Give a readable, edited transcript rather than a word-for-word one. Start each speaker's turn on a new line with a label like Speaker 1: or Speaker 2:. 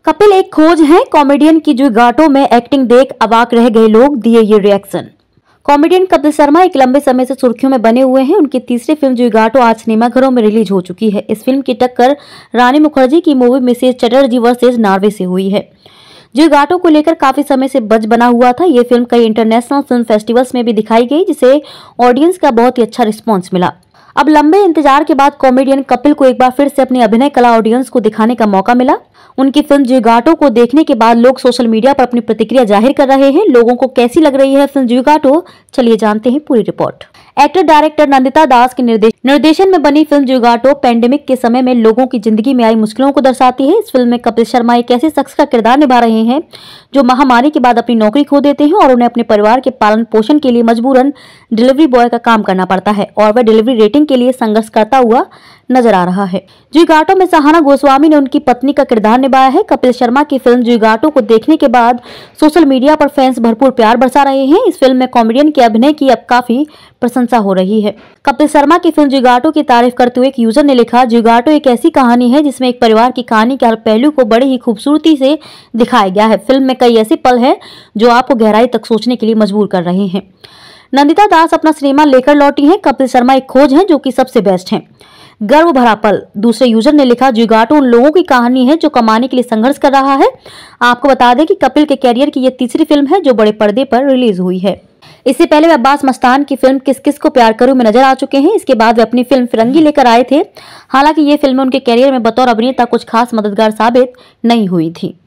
Speaker 1: कपिल एक खोज है, कॉमेडियन की जुगाटों में एक्टिंग देख अवाक रह गए लोग, दिए ये रिएक्शन। कॉमेडियन कपिल शर्मा एक लंबे समय से सुर्खियों में बने हुए हैं। उनकी तीसरी फिल्म जुगाटो आज सिनेमाघरों में रिलीज हो चुकी है। इस फिल्म की टक्कर रानी मुखर्जी की movie Mrs Chatterjee versus Norway से हुई है। जुगाटो को लेकर काफी समय से बज बना हुआ था। ये फिल्म कई इंटरनेशनल फिल्म फेस्टिवल्स में भी दिखाई गई, जिसे ऑडियंस का बहुत ही अच्छा रिस्पॉन्स मिला। अब लंबे इंतजार के बाद कॉमेडियन कपिल को एक बार फिर से अपनी अभिनय कला ऑडियंस को दिखाने का मौका मिला। उनकी फिल्म जुगाटो को देखने के बाद लोग सोशल मीडिया पर अपनी प्रतिक्रिया जाहिर कर रहे हैं। लोगों को कैसी लग रही है फिल्म जुगाटो, चलिए जानते हैं पूरी report. Actor director Nandita Das के निर्देशन में बनी फिल्म जुगाटो पैंडेमिक के समय में लोगों की जिंदगी में आई मुश्किलों को दर्शाती है। इस फिल्म में कपिल शर्मा एक ऐसे शख्स का किरदार निभा रहे हैं जो महामारी के बाद अपनी नौकरी खो देते हैं और उन्हें अपने परिवार के पालन पोषण के लिए मजबूरन डिलीवरी बॉय का काम करना पड़ता है और वह डिलीवरी रेटिंग के लिए संघर्ष करता हुआ नजर आ रहा है। जुगाटो में सहाना गोस्वामी ने उनकी पत्नी का किरदार निभाया है। कपिल शर्मा की फिल्म जुगाटो को देखने के बाद सोशल मीडिया पर फैंस भरपूर प्यार बरसा रहे हैं। इस फिल्म में कॉमेडियन के अभिनय की अब काफी प्रशंसा हो रही है। कपिल शर्मा की फिल्म जुगाटो की तारीफ करते हुए एक यूजर ने लिखा, जुगाटो एक ऐसी कहानी है जिसमें एक परिवार की कहानी के हर पहलू को बड़ी ही खूबसूरती से दिखाया गया है। फिल्म में कई ऐसे पल हैं जो आपको गहराई तक सोचने के लिए मजबूर कर रहे हैं। नंदिता दास अपना सिनेमा लेकर लौटी हैं। कपिल शर्मा एक खोज है जो कि सबसे बेस्ट है, गर्व भरा पल। दूसरे यूजर ने लिखा, जुगाटो उन लोगों की कहानी है जो कमाने के लिए संघर्ष कर रहा है। आपको बता दें कि कपिल के कैरियर की यह तीसरी फिल्म है जो बड़े पर्दे पर रिलीज हुई है। इससे पहले वे अब्बास मस्तान की फिल्म किस किस को प्यार करूं में नजर आ चुके हैं। इसके बाद वे अपनी फिल्म फिरंगी लेकर आए थे। हालांकि ये फिल्म उनके कैरियर में बतौर अभिनेता कुछ खास मददगार साबित नहीं हुई थी।